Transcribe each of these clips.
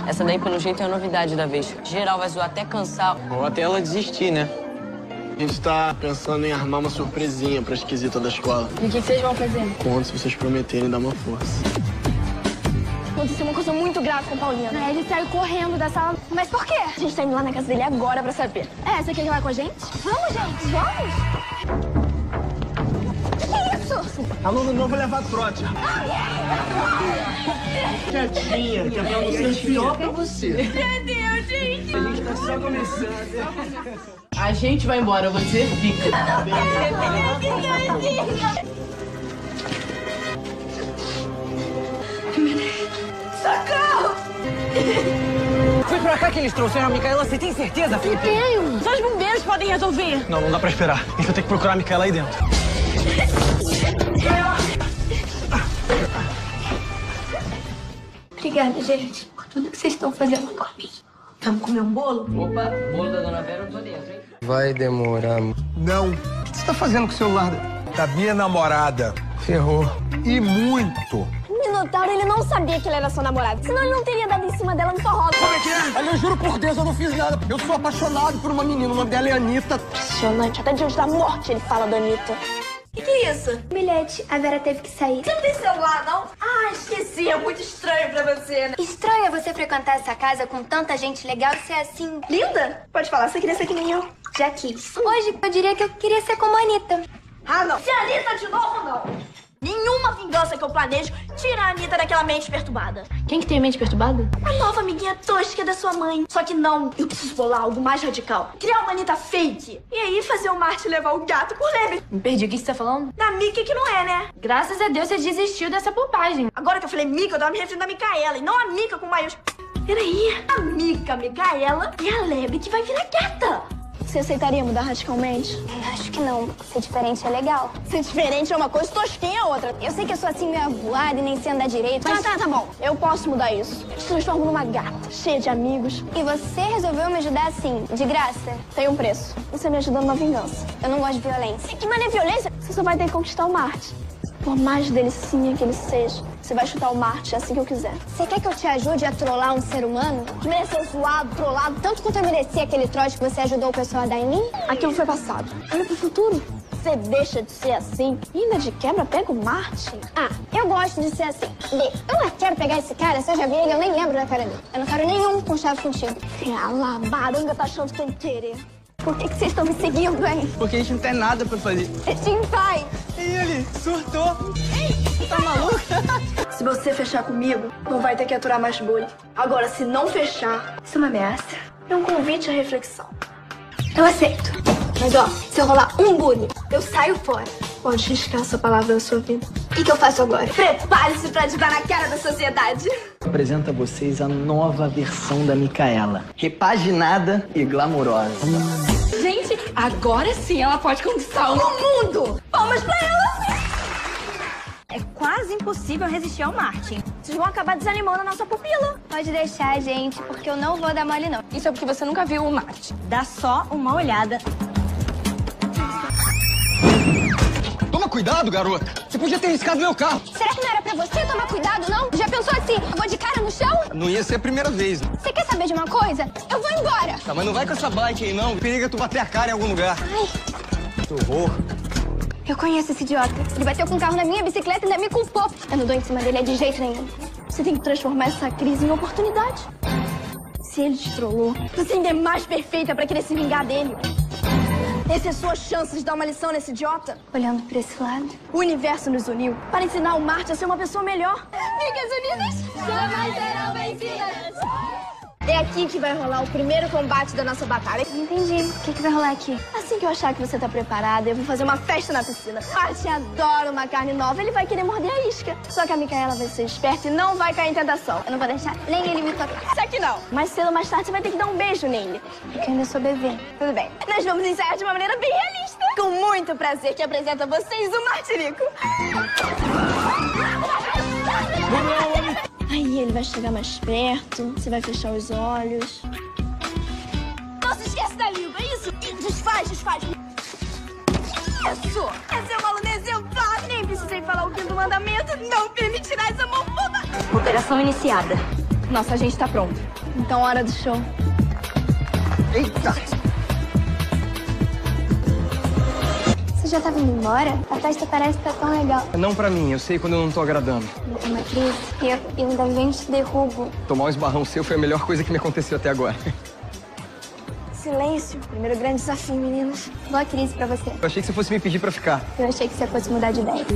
Essa daí, pelo jeito, é a novidade da vez. Geral vai zoar até cansar. Ou até ela desistir, né? A gente tá pensando em armar uma surpresinha pra esquisita da escola. E o que vocês vão fazer? Quando se vocês prometerem dar uma força. Aconteceu uma coisa muito grave com o Paulinho. Ele saiu correndo da sala. Mas por quê? A gente tá indo lá na casa dele agora pra saber. Você quer ir lá com a gente? Vamos, gente, vamos! Que é isso? Aluno novo levar trote. Quietinha, que é pra você pior pra você. Meu Deus, gente! A gente tá só começando. A gente vai embora, você fica. Socorro! Foi pra cá que eles trouxeram a Micaela, você tem certeza, Felipe? Tenho! Só os bombeiros podem resolver. Não dá pra esperar. A gente vai ter que procurar a Micaela aí dentro. Obrigada, gente, por tudo que vocês estão fazendo por mim. Vamos comer um bolo? Opa, bolo da Dona Vera, eu tô dentro, hein? Vai demorar. Não. O que você tá fazendo com o celular? Da minha namorada. Ferrou. E muito. O Minotauro, ele não sabia que ele era seu namorado. Senão ele não teria dado em cima dela no forró. Como é que é? Olha, eu juro por Deus, eu não fiz nada. Eu sou apaixonado por uma menina. O nome dela é Anitta. Impressionante. Até diante da morte ele fala da Anitta. O que é isso? Bilhete, a Vera teve que sair. Você não tem celular, não? Ah, esqueci. É muito estranho pra você, né? Estranho é você frequentar essa casa com tanta gente legal e ser assim... Linda? Pode falar, você queria ser que nem eu. Já quis. Hoje eu diria que eu queria ser como a Anitta. Ah, não. Se a Anitta de novo, não. Nenhuma vingança que eu planejo tira a Anitta daquela mente perturbada. Quem que tem a mente perturbada? A nova amiguinha tosca da sua mãe. Só que não, eu preciso bolar algo mais radical. Criar uma Anitta fake. E aí fazer o Marte levar o gato por lebre. Me perdi, o que você tá falando? Da Mika que não é, né? Graças a Deus você desistiu dessa bobagem. Agora que eu falei Mika, eu tava me referindo a Micaela. E não a Mika com maiúsculo. Peraí, a Mika, Micaela e a lebre que vai virar gata. Você aceitaria mudar radicalmente? Acho que não. Ser diferente é legal. Ser diferente é uma coisa, tosquinha é outra. Eu sei que eu sou assim meio voada e nem sei andar direito, mas... Tá bom. Eu posso mudar isso. Eu te transformo numa gata, cheia de amigos. E você resolveu me ajudar assim, de graça? Tem um preço. Você me ajuda numa vingança. Eu não gosto de violência. Que maneira violência? Você só vai ter que conquistar o Marte. Por mais delicinha que ele seja, você vai chutar o Marte assim que eu quiser. Você quer que eu te ajude a trollar um ser humano? Que mereceu zoado, trollado, Tanto quanto eu mereci aquele trote que você ajudou o pessoal a dar em mim? aquilo foi passado. Olha pro futuro. Você deixa de ser assim e ainda de quebra pega o Marte. Ah, eu gosto de ser assim. Eu não quero pegar esse cara, se eu já vi ele, eu nem lembro da cara dele. Eu não quero nenhum conchavo contigo. A labaranga tá achando que tem querer. Por que vocês estão me seguindo, hein? Porque a gente não tem nada pra fazer. Deixa em paz. E ele surtou. Ei, tá maluco? Se você fechar comigo, não vai ter que aturar mais bullying. Agora, se não fechar, Isso é uma ameaça? é um convite à reflexão. Eu aceito. Mas ó, se eu rolar um bullying, eu saio fora. Pode riscar essa palavra da sua vida. O que eu faço agora? Prepare-se pra te dar na cara da sociedade. Apresento a vocês a nova versão da Micaela. Repaginada e glamurosa. Gente, agora sim ela pode conquistar o Mundo! Palmas pra ela! É quase impossível resistir ao Martin. Vocês vão acabar desanimando a nossa pupila. Pode deixar, gente, porque eu não vou dar mole, não. Isso é porque você nunca viu o Marte. Dá só uma olhada. Toma cuidado, garota. Você podia ter riscado meu carro. Será que não era pra você tomar cuidado, não? Já pensou assim, eu vou de cara no chão? Não ia ser a primeira vez. Você quer saber de uma coisa? Eu vou embora. Tá, mas não vai com essa bike aí, não. Periga tu bater a cara em algum lugar. Ai, Que horror. eu conheço esse idiota. Ele bateu com o carro na minha bicicleta e ainda me culpou. Eu não dou em cima dele de jeito nenhum. Você tem que transformar essa crise em oportunidade. Se ele te trollou, você ainda é mais perfeita pra querer se vingar dele. Essa é a sua chance de dar uma lição nesse idiota. Olhando pra esse lado. O universo nos uniu para ensinar o Marte a ser uma pessoa melhor. Amigas unidas jamais serão vencidas. É aqui que vai rolar o primeiro combate da nossa batalha. Não entendi. O que vai rolar aqui? Assim que eu achar que você tá preparada, eu vou fazer uma festa na piscina. Marte adora uma carne nova, ele vai querer morder a isca. Só que a Micaela vai ser esperta e não vai cair em tentação. Eu não vou deixar nem ele me tocar. Isso aqui não. Mais cedo ou mais tarde você vai ter que dar um beijo nele. Porque eu ainda sou bebê. Tudo bem. Nós vamos ensaiar de uma maneira bem realista. Com muito prazer que apresento a vocês o Martirico. Aí ele vai chegar mais perto, você vai fechar os olhos. Não se esquece da língua, é isso? Desfaz. Isso! Essa é uma aluna exemplar. Nem precisei falar o quinto mandamento. Não permitirás homofoba. Operação iniciada. Nossa, a gente tá pronto. Então, hora do show. Eita! Você já tá vindo embora? A festa parece que tá tão legal. Não pra mim, eu sei quando eu não tô agradando. Eu tenho uma crise e eu ainda venho te derrubo. Tomar um esbarrão seu foi a melhor coisa que me aconteceu até agora. Silêncio. Primeiro grande desafio, meninos. Boa crise pra você. Eu achei que você fosse me pedir pra ficar. Eu achei que você fosse mudar de ideia.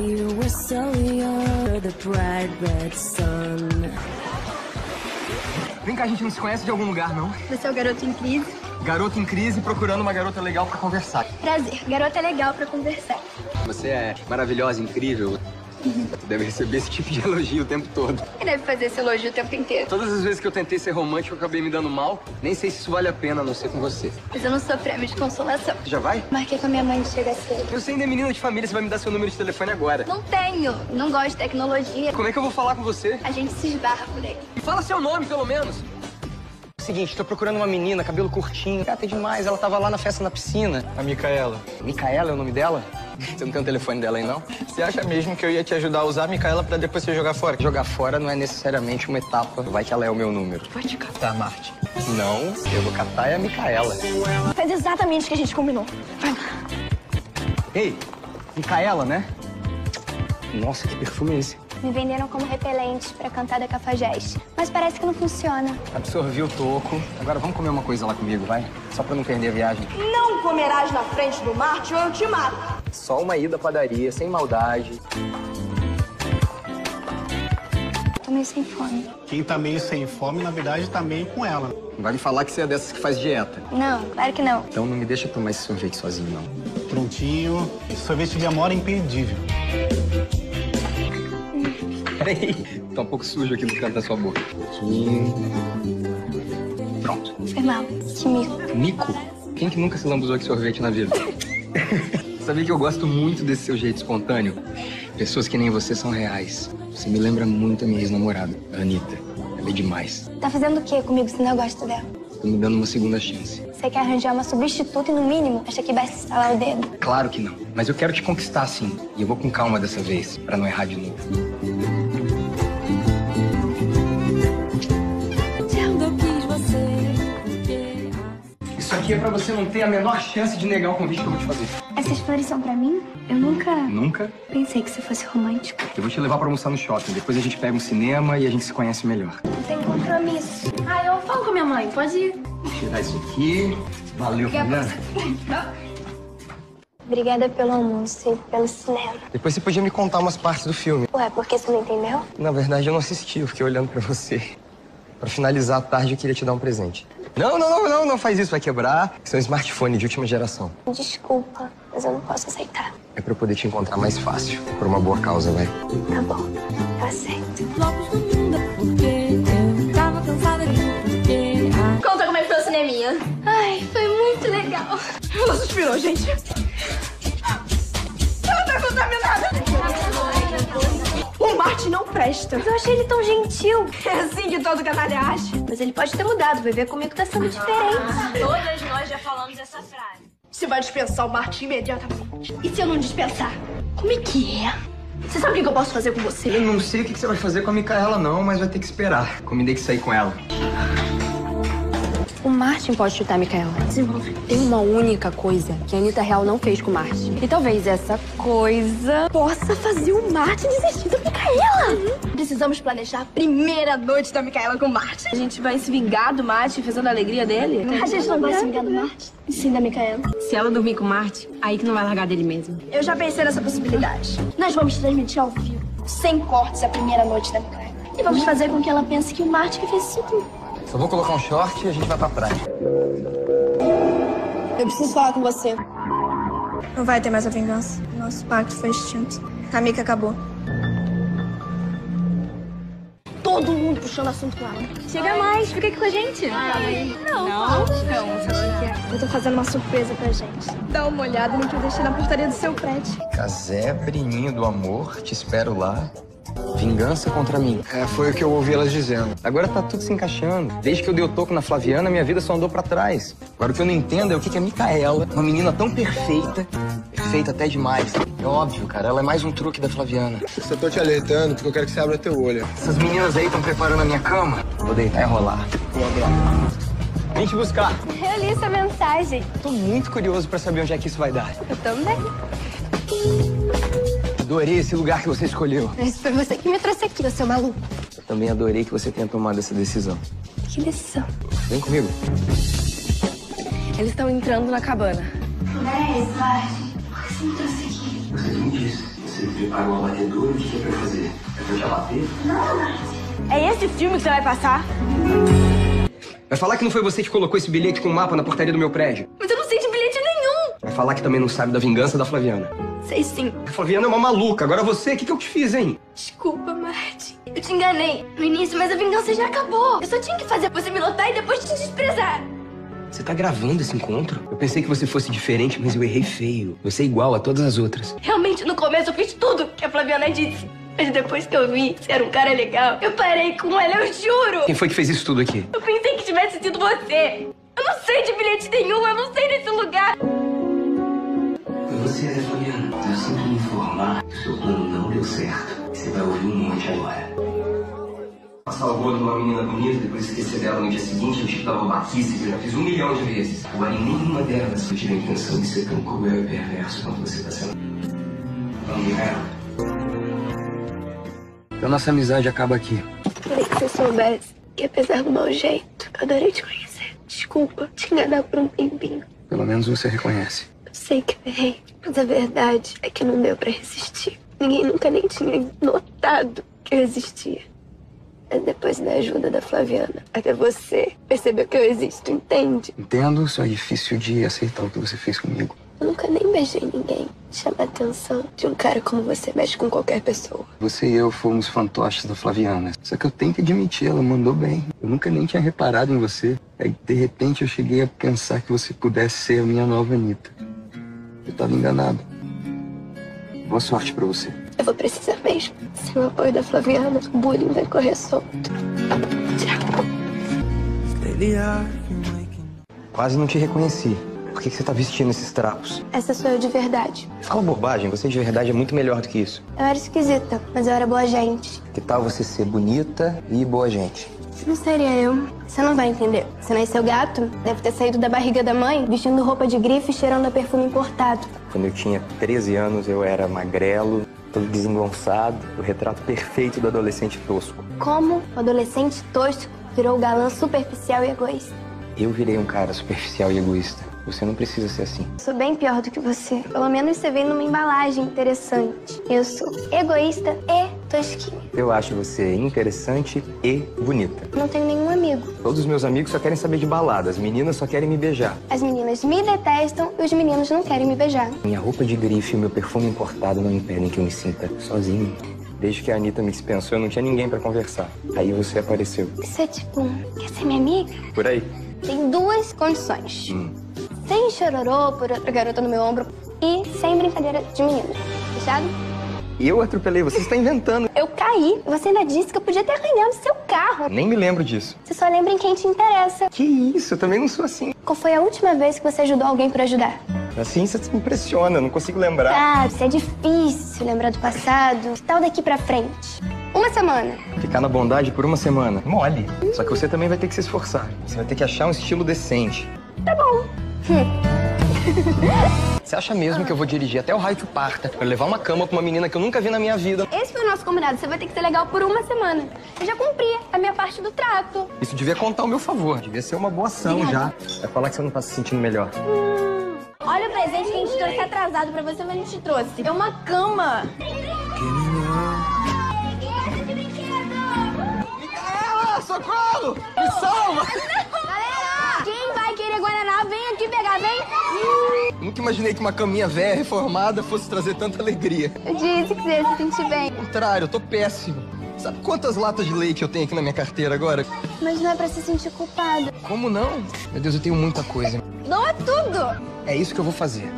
Vem cá, a gente não se conhece de algum lugar, não? Você é o garoto em crise? Garoto em crise procurando uma garota legal pra conversar. Prazer. Garota é legal pra conversar. Você é maravilhosa, incrível. Deve receber esse tipo de elogio o tempo todo. Você deve fazer esse elogio o tempo inteiro. Todas as vezes que eu tentei ser romântico, eu acabei me dando mal. Nem sei se isso vale a pena, a não ser com você. Mas eu não sou prêmio de consolação. Você já vai? Marquei com a minha mãe de chegar cedo. Você ainda é menina de família, você vai me dar seu número de telefone agora. Não tenho. Não gosto de tecnologia. Como é que eu vou falar com você? A gente se esbarra por aí. E fala seu nome, pelo menos. Seguinte, tô procurando uma menina, cabelo curtinho. Gata demais, ela tava lá na festa na piscina. A Micaela. Micaela é o nome dela? Você não tem o telefone dela aí, não? Você acha mesmo que eu ia te ajudar a usar a Micaela pra depois você jogar fora? Jogar fora não é necessariamente uma etapa. Vai que ela é o meu número. Vai te catar, Marte. Não, eu vou catar é a Micaela. Faz exatamente o que a gente combinou. Vai lá. Ei, Micaela, né? Nossa, que perfume é esse? Me venderam como repelente pra cantar da Cafajeste. Mas parece que não funciona. Absorvi o toco. Agora vamos comer uma coisa lá comigo, vai? Só pra não perder a viagem. Não comerás na frente do Marte ou eu te mato. Só uma ida à padaria, sem maldade. Tô meio sem fome. Quem tá meio sem fome, na verdade, tá meio com ela. Não vai me falar que você é dessas que faz dieta. Não, claro que não. Então não me deixa tomar esse sorvete sozinho, não. Prontinho. Esse sorvete de amor é imperdível. Peraí, tá um pouco sujo aqui no canto da sua boca. Aqui. Pronto. Foi mal. Que mico. Mico? Quem que nunca se lambuzou de sorvete na vida? Sabia que eu gosto muito desse seu jeito espontâneo? Pessoas que nem você são reais. Você me lembra muito a minha ex-namorada, a Anitta. Ela é demais. Tá fazendo o quê comigo se não gosta dela? Tô me dando uma segunda chance. Você quer arranjar uma substituta e, no mínimo, acha que basta estalar o dedo? Claro que não. Mas eu quero te conquistar, sim. E eu vou com calma dessa vez, pra não errar de novo. Isso aqui é pra você não ter a menor chance de negar o convite que eu vou te fazer. Essas flores são pra mim? Eu nunca Nunca? pensei que você fosse romântico. Eu vou te levar pra almoçar no shopping. Depois a gente pega um cinema e a gente se conhece melhor. Não tem compromisso. Ah, eu falo com a minha mãe. Pode ir. Vou tirar isso aqui. Valeu, Fabiana. Obrigada pelo almoço e pelo cinema. Depois você podia me contar umas partes do filme. Ué, por que você não entendeu? Na verdade, eu não assisti. Eu fiquei olhando pra você. Pra finalizar a tarde, eu queria te dar um presente. Não faz isso. Vai quebrar. Isso é um smartphone de última geração. Desculpa, mas eu não posso aceitar. É pra eu poder te encontrar mais fácil. Por uma boa causa, vai. Tá bom, eu aceito. Conta como é que foi o cineminha. Ai, foi muito legal. Ela suspirou, gente. Ela tá contaminada. O Marte não presta. Mas eu achei ele tão gentil. É assim que todo canalha acha. Mas ele pode ter mudado, vai ver comigo tá sendo diferente. Todas nós já falamos essa frase. Você vai dispensar o Marte imediatamente. E se eu não dispensar? Como é que é? Você sabe o que eu posso fazer com você? Eu não sei o que você vai fazer com a Micaela, não, mas vai ter que esperar. Combinei que sair com ela. O Martin pode chutar a Micaela. Desenvolve. Tem uma única coisa que a Anitta Real não fez com o Martin. E talvez essa coisa Possa fazer o Marte desistir da Micaela. Precisamos planejar a primeira noite da Micaela com o Marte. A gente vai se vingar do Martin, fazendo a alegria dele? A gente não vai se vingar do Marte, e sim da Micaela. Se ela dormir com o Martin, aí que não vai largar dele mesmo. Eu já pensei nessa possibilidade. Nós vamos transmitir ao vivo, sem cortes, a primeira noite da Micaela. E vamos fazer com que ela pense que o Marte que fez isso tudo. Só vou colocar um short e a gente vai pra praia. Eu preciso falar com você. Não vai ter mais a vingança. Nosso pacto foi extinto. A Mica acabou. Todo mundo puxando assunto com ela. Chega mais, fica aqui com a gente. Não. Eu tô fazendo uma surpresa pra gente. Dá uma olhada no que eu deixei na portaria do seu prédio. Casebre, ninho do amor, te espero lá. Vingança contra mim. É, foi o que eu ouvi elas dizendo. Agora tá tudo se encaixando. Desde que eu dei o toco na Flaviana, minha vida só andou pra trás. Agora o que eu não entendo é o que a Micaela, uma menina tão perfeita, perfeita até demais. É óbvio, cara, ela é mais um truque da Flaviana. Só tô te alertando porque eu quero que você abra teu olho. Essas meninas aí estão preparando a minha cama. Vou deitar e rolar. Vem te buscar. Eu li essa mensagem. Tô muito curioso pra saber onde é que isso vai dar. Eu também. Adorei esse lugar que você escolheu. Mas foi você que me trouxe aqui, seu maluco. Eu também adorei que você tenha tomado essa decisão. Que decisão? Vem comigo. Eles estão entrando na cabana. Você me disse. Você me preparou a batedura, o que é pra fazer? É pra te abater? É esse filme que você vai passar? Vai falar que não foi você que colocou esse bilhete com o mapa na portaria do meu prédio? Mas eu não sei de bilhete nenhum. Vai falar que também não sabe da vingança da Flaviana? Sei sim. A Flaviana é uma maluca. Agora você, o que eu te fiz, hein? Desculpa, Martin. Eu te enganei no início, mas a vingança já acabou. Eu só tinha que fazer você me notar e depois te desprezar. Você tá gravando esse encontro? Eu pensei que você fosse diferente, mas eu errei feio. Você é igual a todas as outras. Realmente, no começo eu fiz tudo que a Flaviana disse. Mas depois que eu vi que você era um cara legal, eu parei com ela, eu juro. Quem foi que fez isso tudo aqui? Eu pensei que tivesse sido você. Eu não sei de bilhete nenhum, eu não sei desse lugar. Foi você, Zé Flaviana. Eu sinto me informar que o seu plano não deu certo. Você vai ouvir um monte agora. Passar o bolo numa menina bonita, depois esquecer dela no dia seguinte, eu te dava baquice que eu já fiz 1 milhão de vezes. Agora, em nenhuma delas eu tive a intenção de ser tão cruel e perverso quanto você tá sendo. Vamos, Mikaela. Então nossa amizade acaba aqui. Queria que você soubesse que, apesar do mau jeito, eu adorei te conhecer. Desculpa te enganar por um tempinho. Pelo menos você reconhece. Eu sei que eu errei, mas a verdade é que não deu pra resistir. Ninguém nunca nem tinha notado que eu existia. Mas depois da ajuda da Flaviana, até você percebeu que eu existo, entende? Entendo, só é difícil de aceitar o que você fez comigo. Eu nunca nem beijei ninguém. Chama a atenção de um cara como você mexe com qualquer pessoa. Você e eu fomos fantoches da Flaviana. Só que eu tenho que admitir, ela mandou bem. Eu nunca nem tinha reparado em você. Aí, de repente, eu cheguei a pensar que você pudesse ser a minha nova Anitta. Eu tava enganado. Boa sorte pra você. Eu vou precisar mesmo. Sem o apoio da Flaviana, o bullying vai correr solto. Tchau. Quase não te reconheci. Por que você tá vestindo esses trapos? Essa sou eu de verdade. Fala bobagem, você de verdade é muito melhor do que isso. Eu era esquisita, mas eu era boa gente. Que tal você ser bonita e boa gente? Não seria eu. Você não vai entender. Você nasceu gato, deve ter saído da barriga da mãe, vestindo roupa de grife e cheirando a perfume importado. Quando eu tinha 13 anos, eu era magrelo, todo desengonçado, o retrato perfeito do adolescente tosco. Como o adolescente tosco virou o galã superficial e egoísta? Eu virei um cara superficial e egoísta. Você não precisa ser assim. Sou bem pior do que você. Pelo menos você vem numa embalagem interessante. Eu sou egoísta e tosquinha. Eu acho você interessante e bonita. Não tenho nenhum amigo. Todos os meus amigos só querem saber de balada. As meninas só querem me beijar. As meninas me detestam e os meninos não querem me beijar. Minha roupa de grife e meu perfume importado não impedem que eu me sinta sozinho. Desde que a Anitta me dispensou, eu não tinha ninguém pra conversar. Aí você apareceu. Isso é tipo, quer ser minha amiga? Por aí. Tem 2 condições. Sem chororô por outra garota no meu ombro e sem brincadeira de menina. Fechado? E eu atropelei, você está inventando. Eu caí. Você ainda disse que eu podia ter arranhado seu carro. Nem me lembro disso. Você só lembra em quem te interessa. Que isso, eu também não sou assim. Qual foi a última vez que você ajudou alguém por ajudar? Assim você me impressiona, eu não consigo lembrar. Ah, isso é difícil lembrar do passado. Que tal daqui pra frente? 1 semana. Ficar na bondade por 1 semana. Mole. Só que você também vai ter que se esforçar. Você vai ter que achar um estilo decente. Tá bom. Você acha mesmo que eu vou dirigir até o raio que parta pra levar uma cama pra uma menina que eu nunca vi na minha vida? Esse foi o nosso combinado. Você vai ter que ser legal por 1 semana. Eu já cumpri a minha parte do trato. Isso devia contar ao meu favor. Devia ser uma boa ação já. Vai falar que você não tá se sentindo melhor. Olha o presente que a gente trouxe atrasado pra você, mas a gente trouxe. É uma cama. Micaela, socorro! Me salva! Galera, quem vai querer Guaraná, vem aqui pegar, vem. Nunca imaginei que uma caminha velha, reformada, fosse trazer tanta alegria. Eu disse que você ia se sentir bem. Ao contrário, eu tô péssimo. Sabe quantas latas de leite eu tenho aqui na minha carteira agora? Mas não é pra se sentir culpada. Como não? Meu Deus, eu tenho muita coisa. Doa tudo. É isso que eu vou fazer.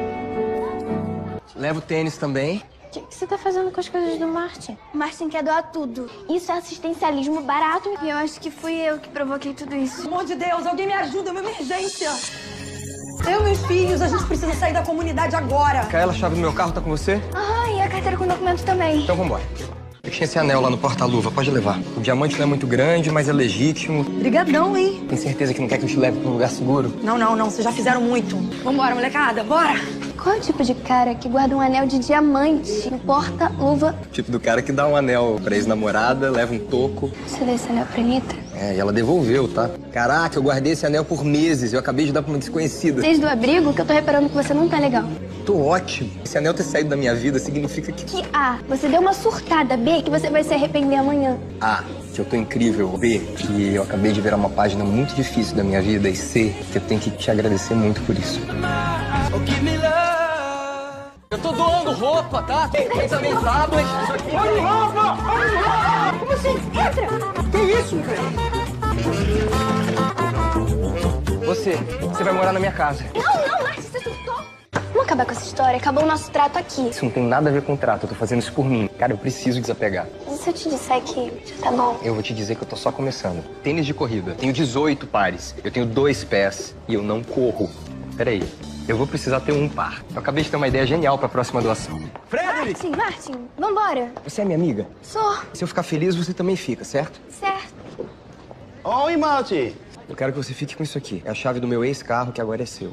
Levo tênis também. O que você tá fazendo com as coisas do Martin? Martin quer doar tudo. Isso é assistencialismo barato. E eu acho que fui eu que provoquei tudo isso. Pelo amor de Deus, alguém me ajuda, é uma emergência. Eu e meus filhos, a gente precisa sair da comunidade agora. Micaela, a chave do meu carro tá com você? Ah, e a carteira com documento também. Então vambora. Eu tinha esse anel lá no porta-luva, pode levar. O diamante não é muito grande, mas é legítimo. Brigadão, hein? Tem certeza que não quer que eu te leve pra um lugar seguro? Não, vocês já fizeram muito. Vambora, molecada, bora! Qual é o tipo de cara que guarda um anel de diamante no porta-luva? Tipo do cara que dá um anel pra ex-namorada, leva um toco. Você deu esse anel pra Anitta? É, e ela devolveu, tá? Caraca, eu guardei esse anel por meses. Eu acabei de dar pra uma desconhecida. Desde o abrigo que eu tô reparando que você não tá legal. Tô ótimo. Esse anel ter saído da minha vida significa que... Que A, você deu uma surtada. B, que você vai se arrepender amanhã. A, que eu tô incrível. B, que eu acabei de virar uma página muito difícil da minha vida. E C, que eu tenho que te agradecer muito por isso. Eu tô doando roupa, tá? Tem também tábuas. Olha roupa! Como assim? Entra! Que isso? Você vai morar na minha casa. Não, Márcio, você surtou. Vamos acabar com essa história. Acabou o nosso trato aqui. Isso não tem nada a ver com o trato. Eu tô fazendo isso por mim. Cara, eu preciso desapegar. E se eu te disser que já tá bom? Eu vou te dizer que eu tô só começando. Tênis de corrida. Tenho 18 pares. Eu tenho 2 pés e eu não corro. Peraí. Eu vou precisar ter um par. Eu acabei de ter uma ideia genial pra próxima doação. Martin, vambora. Você é minha amiga? Sou. Se eu ficar feliz, você também fica, certo? Certo. Oi, Martin. Eu quero que você fique com isso aqui. É a chave do meu ex-carro, que agora é seu.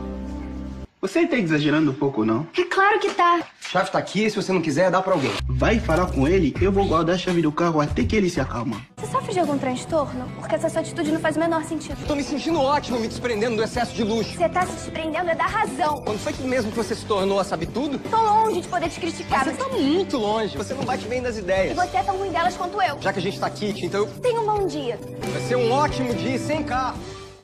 Você tá exagerando um pouco, não? É claro que tá. A chave tá aqui, se você não quiser, dá pra alguém. Vai falar com ele, eu vou guardar a chave do carro até que ele se acalma. Você sofre de algum transtorno? Porque essa sua atitude não faz o menor sentido. Tô me sentindo ótimo, me desprendendo do excesso de luxo. Você tá se desprendendo é da razão. Quando foi que mesmo que você se tornou a sabe-tudo? Tô longe de poder te criticar. Você tá muito longe. Você não bate bem nas E ideias. você é tão ruim delas quanto eu. Já que a gente tá aqui, então eu... Tenha um bom dia. Vai ser um ótimo dia sem carro.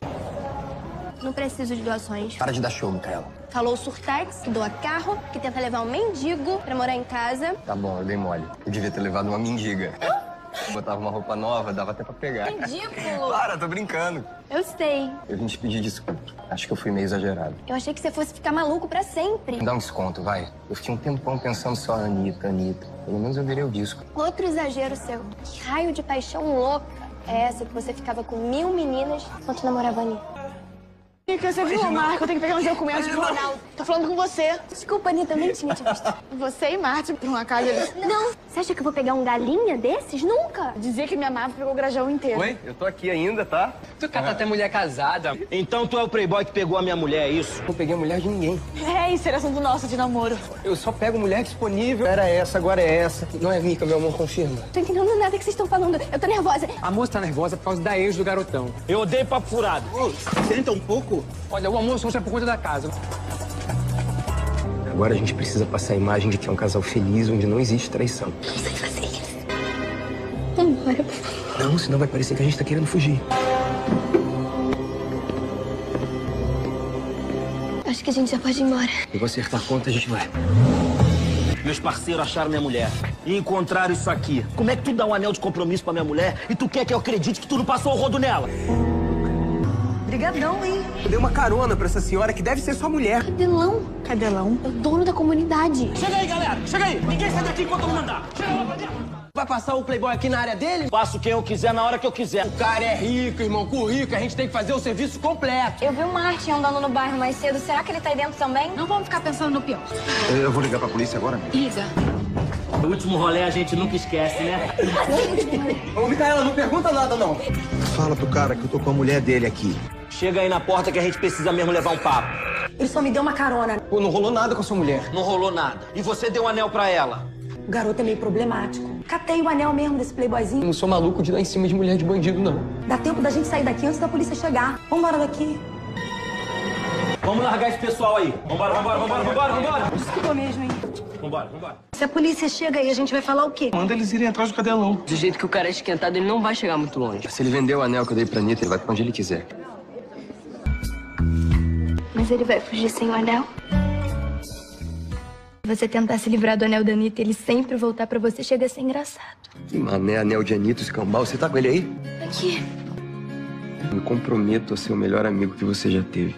Não preciso de doações. Para de dar show, Micaela. Falou o Surtax, que doa carro, que tenta levar um mendigo pra morar em casa. Tá bom, eu dei mole. Eu devia ter levado uma mendiga. Botava uma roupa nova, dava até pra pegar. Ridículo. Para, tô brincando. Eu sei. Eu vim te pedir desculpa. Acho que eu fui meio exagerado. Eu achei que você fosse ficar maluco pra sempre. Me dá um desconto, vai. Eu fiquei um tempão pensando só Anitta. Pelo menos eu virei o disco. Outro exagero seu. Que raio de paixão louca é essa que você ficava com 1000 meninas enquanto namorava a Anitta? Você viu, Marco? Eu tenho que pegar uns documentos pro Ronaldo. Tô falando com você. Desculpa, Anitta, eu nem tinha te visto. Você e Martin, por um acaso, eles... Não. Você acha que eu vou pegar um galinha desses? Nunca. Dizia que me amava e pegou o grajão inteiro. Oi, eu tô aqui ainda, tá? Tu cata até mulher casada. Então tu é o playboy que pegou a minha mulher, é isso? Não peguei a mulher de ninguém. É, isso era assunto nosso de namoro. Eu só pego mulher disponível. Era essa, agora é essa. Não é Mica, meu amor, confirma. Não tô entendendo nada que vocês estão falando. Eu tô nervosa. A moça tá nervosa por causa da ex do garotão. Eu odeio papo furado. Senta um pouco. Olha, o almoço hoje é por conta da casa. Agora a gente precisa passar a imagem de que é um casal feliz, onde não existe traição. Não sei fazer isso. Vambora, por favor. Não, senão vai parecer que a gente tá querendo fugir. Acho que a gente já pode ir embora. Eu vou acertar a conta, a gente vai. Meus parceiros acharam minha mulher e encontraram isso aqui. Como é que tu dá um anel de compromisso pra minha mulher e tu quer que eu acredite que tu não passou o rodo nela? Brigadão, hein? Eu dei uma carona pra essa senhora que deve ser sua mulher. Cadelão. Cadelão? É o dono da comunidade. Chega aí, galera! Chega aí! Ninguém sai daqui enquanto eu não mandar! Chega lá pra dentro! Vai passar o playboy aqui na área dele? Faço quem eu quiser na hora que eu quiser. O cara é rico, irmão. Com o rico a gente tem que fazer o serviço completo. Eu vi o Martin andando no bairro mais cedo. Será que ele tá aí dentro também? Não vamos ficar pensando no pior. Eu vou ligar pra polícia agora mesmo. Liga. O último rolê a gente nunca esquece, né? Ô, Micaela, não pergunta nada, não. Fala pro cara que eu tô com a mulher dele aqui. Chega aí na porta que a gente precisa mesmo levar um papo. Ele só me deu uma carona. Pô, não rolou nada com a sua mulher. Não rolou nada. E você deu um anel pra ela. O garoto é meio problemático. Catei o anel mesmo desse playboyzinho. Eu não sou maluco de dar em cima de mulher de bandido, não. Dá tempo da gente sair daqui antes da polícia chegar. Vambora daqui. Vamos largar esse pessoal aí. Vambora. Desculpa mesmo, hein? Vambora. Se a polícia chega aí, a gente vai falar o quê? Manda eles irem atrás do cadelão. Do jeito que o cara é esquentado, ele não vai chegar muito longe. Se ele vender o anel que eu dei pra Anitta, ele vai pra onde ele quiser. Mas ele vai fugir sem o anel? Se você tentar se livrar do anel da Anitta e ele sempre voltar pra você, chega a ser engraçado. Mané, anel de Anitta, escambau. Você tá com ele aí? Aqui. Me comprometo a ser o melhor amigo que você já teve.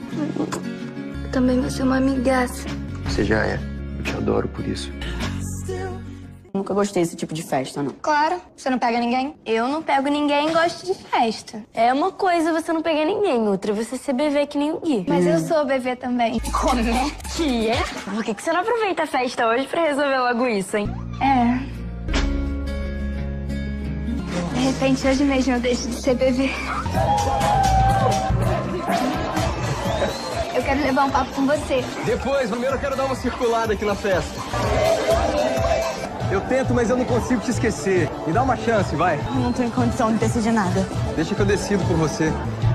Também você é uma amigaça. Você já é. Eu te adoro por isso. Nunca gostei desse tipo de festa, não. Claro. Você não pega ninguém? Eu não pego ninguém e gosto de festa. É uma coisa você não pegar ninguém, outra você ser bebê que nem o Gui. Mas eu sou bebê também. Como é que é? Por que você não aproveita a festa hoje pra resolver logo isso, hein? É. De repente, hoje mesmo eu deixo de ser bebê. Eu quero levar um papo com você. Depois, primeiro eu quero dar uma circulada aqui na festa. Eu tento, mas eu não consigo te esquecer. Me dá uma chance, vai. Eu não tô em condição de decidir nada. Deixa que eu decido por você.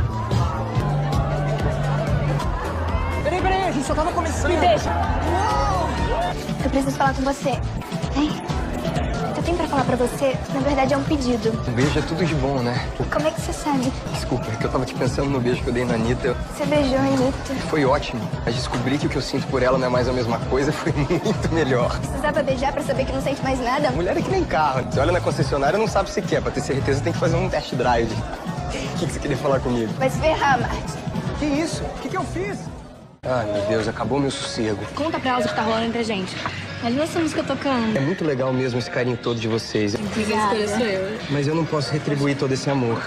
Peraí, a gente só tava começando. Me deixa. Eu preciso falar com você. Hein? Eu tenho pra falar pra você, na verdade é um pedido. Um beijo é tudo de bom, né? Como é que você sabe? Desculpa, é que eu tava aqui pensando no beijo que eu dei na Anitta. Você beijou a Anitta. Foi ótimo, mas descobri que o que eu sinto por ela não é mais a mesma coisa, foi muito melhor. Precisava beijar pra saber que não sente mais nada? Mulher é que nem carro. Você olha na concessionária e não sabe se quer. Pra ter certeza tem que fazer um test drive. O que você queria falar comigo? Vai se ferrar, Martin. Que isso? O que eu fiz? Ai, meu Deus, acabou meu sossego. Conta pra Elsa o que tá rolando entre a gente. Imagina essa música tocando. É muito legal mesmo esse carinho todo de vocês. Quem escolheu sou eu. Mas eu não posso retribuir todo esse amor.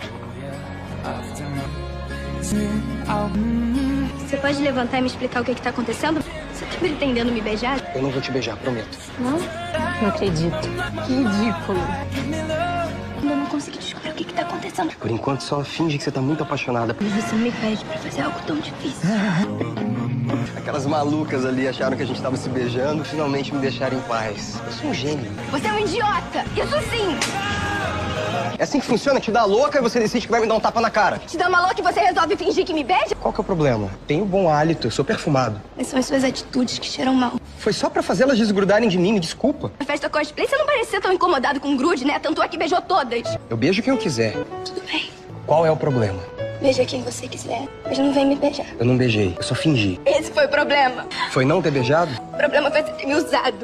Você pode levantar e me explicar o que tá acontecendo? Você tá pretendendo me beijar? Eu não vou te beijar, prometo. Não? Não acredito. Que ridículo. Ainda não consegui descobrir o que tá acontecendo. Por enquanto, só finge que você tá muito apaixonada. Mas você não me pede pra fazer algo tão difícil. Aquelas malucas ali acharam que a gente tava se beijando, finalmente me deixaram em paz. Eu sou um gênio. Você é um idiota! Isso sim! É assim que funciona? Te dá louca e você decide que vai me dar um tapa na cara. Te dá uma louca e você resolve fingir que me beija? Qual que é o problema? Tenho bom hálito, eu sou perfumado. Mas são as suas atitudes que cheiram mal. Foi só pra fazê-las desgrudarem de mim, me desculpa. Na festa cosplay você não parecia tão incomodado com grude, né? Tanto é que beijou todas. Eu beijo quem eu quiser. Tudo bem. Qual é o problema? Beija quem você quiser, mas não vem me beijar. Eu não beijei, eu só fingi. Esse foi o problema. Foi não ter beijado? O problema foi você ter me usado.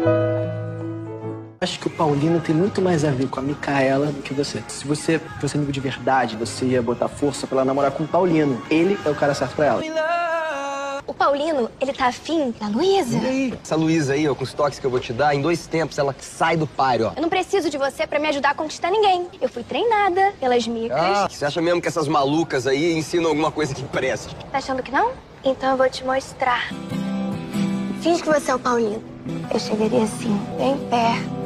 Acho que o Paulino tem muito mais a ver com a Micaela do que você. Se você fosse amigo de verdade, você ia botar força pra ela namorar com o Paulino. Ele é o cara certo pra ela. O Paulino, ele tá afim da Luísa. E aí? Essa Luísa aí, ó, com os toques que eu vou te dar, em 2 tempos ela sai do páreo, ó. Eu não preciso de você pra me ajudar a conquistar ninguém. Eu fui treinada pelas micas. Ah, você acha mesmo que essas malucas aí ensinam alguma coisa que preste? Tá achando que não? Então eu vou te mostrar. Finge que você é o Paulino. Eu chegaria assim, bem perto.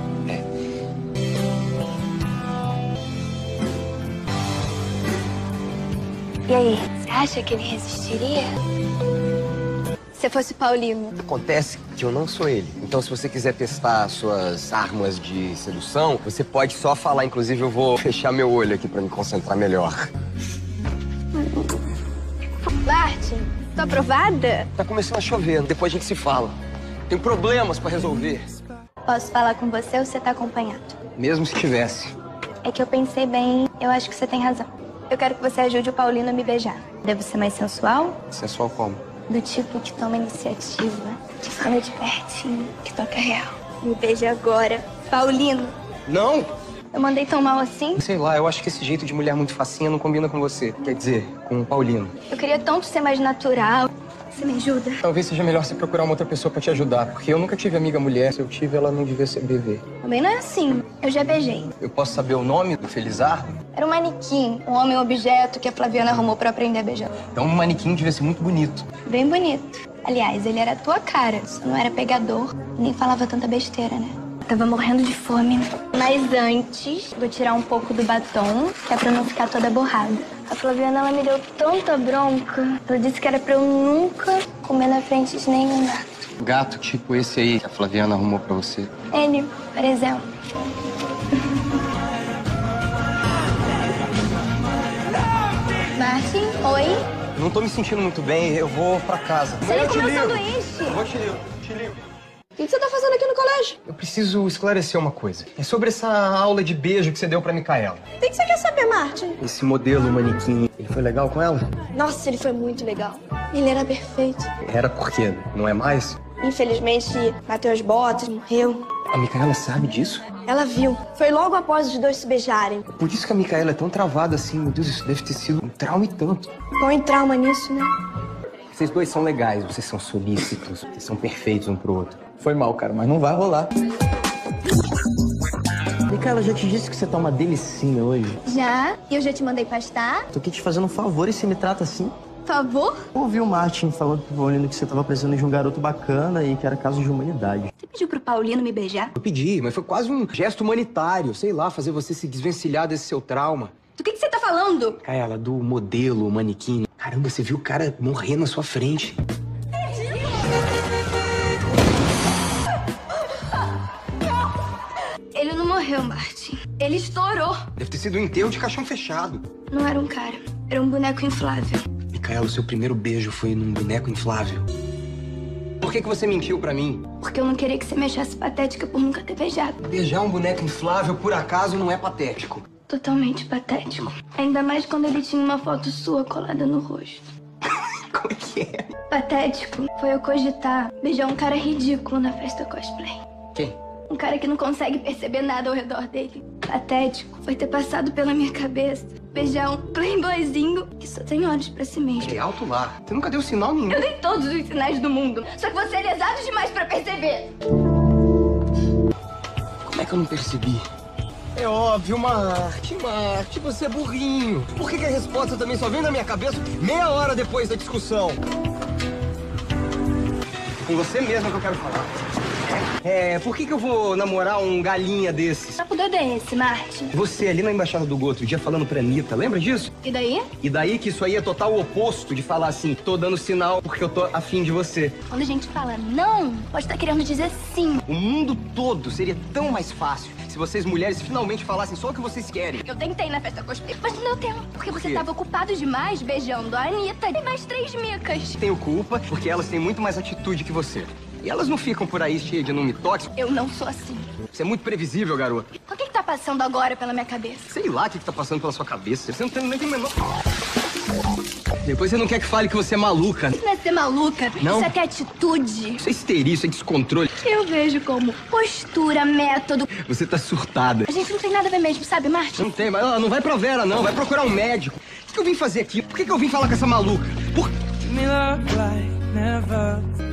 E aí, você acha que ele resistiria? Se fosse Paulino. Acontece que eu não sou ele. Então, se você quiser testar suas armas de sedução, você pode só falar. Inclusive, eu vou fechar meu olho aqui pra me concentrar melhor. Martin, tô aprovada? Tá começando a chover, depois a gente se fala. Tenho problemas pra resolver. Posso falar com você ou você tá acompanhado? Mesmo se tivesse. É que eu pensei bem, eu acho que você tem razão. Eu quero que você ajude o Paulino a me beijar. Devo ser mais sensual? Sensual como? Do tipo que toma iniciativa, que fala de pertinho, que toca real. Me beija agora. Paulino. Não! Eu mandei tão mal assim? Sei lá, eu acho que esse jeito de mulher muito facinha não combina com você. Quer dizer, com o Paulino. Eu queria tanto ser mais natural. Você me ajuda? Talvez seja melhor você procurar uma outra pessoa pra te ajudar, porque eu nunca tive amiga mulher. Se eu tive, ela não devia ser bebê. Também não é assim. Eu já beijei. Eu posso saber o nome do Felizardo? Era um manequim, um homem objeto que a Flaviana arrumou pra aprender a beijar. Então um manequim devia ser muito bonito. Bem bonito. Aliás, ele era a tua cara. Só não era pegador, nem falava tanta besteira, né? Eu tava morrendo de fome. Mas antes, vou tirar um pouco do batom, que é pra não ficar toda borrada. A Flaviana, ela me deu tanta bronca. Ela disse que era pra eu nunca comer na frente de nenhum gato. Gato tipo esse aí que a Flaviana arrumou pra você. Ele, por exemplo. Martin, oi? Não tô me sentindo muito bem, eu vou pra casa. Você nem comeu sanduíche? Eu vou te ligo. O que você tá fazendo aqui no colégio? Eu preciso esclarecer uma coisa. É sobre essa aula de beijo que você deu pra Micaela. O que você quer saber, Martin? Esse modelo manequim, ele foi legal com ela? Nossa, ele foi muito legal. Ele era perfeito. Era por quê? Não é mais? Infelizmente, bateu as botas, morreu. A Micaela sabe disso? Ela viu. Foi logo após os dois se beijarem. Por isso que a Micaela é tão travada assim. Meu Deus, isso deve ter sido um trauma e tanto. Põe trauma nisso, né? Vocês dois são legais, vocês são solícitos, vocês são perfeitos um pro outro. Foi mal, cara, mas não vai rolar. Micaela, já te disse que você tá uma delicinha hoje? Já? E eu já te mandei pastar? Tô aqui te fazendo um favor e você me trata assim? Favor? Ouvi o Martin falando pro Paulino que você tava precisando de um garoto bacana e que era caso de humanidade. Você pediu pro Paulino me beijar? Eu pedi, mas foi quase um gesto humanitário. Sei lá, fazer você se desvencilhar desse seu trauma. Do que você tá falando? Micaela, do modelo, o manequim. Caramba, você viu o cara morrer na sua frente. Ele não morreu, Martin. Ele estourou. Deve ter sido um enterro de caixão fechado. Não era um cara. Era um boneco inflável. Micaela, o seu primeiro beijo foi num boneco inflável. Por que você mentiu pra mim? Porque eu não queria que você me achasse patética por nunca ter beijado. Beijar um boneco inflável, por acaso, não é patético. Totalmente patético. Ainda mais quando ele tinha uma foto sua colada no rosto. Como é que é? Patético foi eu cogitar beijar um cara ridículo na festa cosplay. Quem? Um cara que não consegue perceber nada ao redor dele. Patético foi ter passado pela minha cabeça beijar um playboyzinho que só tem olhos pra si mesmo. É alto lá. Você nunca deu sinal nenhum. Eu dei todos os sinais do mundo. Só que você é lesado demais pra perceber. Como é que eu não percebi? É óbvio, Marte, você é burrinho. Por que a resposta também só vem na minha cabeça meia hora depois da discussão? Com você mesmo que eu quero falar. Por que eu vou namorar um galinha desses? Que doido é esse, Martin? Você ali na Embaixada do Goto, o dia falando pra Anitta, lembra disso? E daí? E daí que isso aí é total oposto de falar assim, tô dando sinal porque eu tô afim de você. Quando a gente fala não, pode estar querendo dizer sim. O mundo todo seria tão mais fácil se vocês mulheres finalmente falassem só o que vocês querem. Eu tentei na festa cosplay, mas não deu tempo. Porque você tava ocupado demais beijando a Anitta e mais 3 micas. Tenho culpa porque elas têm muito mais atitude que você. E elas não ficam por aí cheias de nome tóxico. Eu não sou assim. Você é muito previsível, garota. O que tá passando agora pela minha cabeça? Sei lá o que tá passando pela sua cabeça. Você não tem nem menor... Depois você não quer que fale que você é maluca. Isso não é ser maluca. Não? Isso é ter atitude. Isso é histeria, isso é descontrole. Eu vejo como postura, método. Você tá surtada. A gente não tem nada a ver mesmo, sabe, Martin? Não tem, mas não vai pra Vera, não. Vai procurar um médico. O que eu vim fazer aqui? Por que eu vim falar com essa maluca? Por... Me love like never.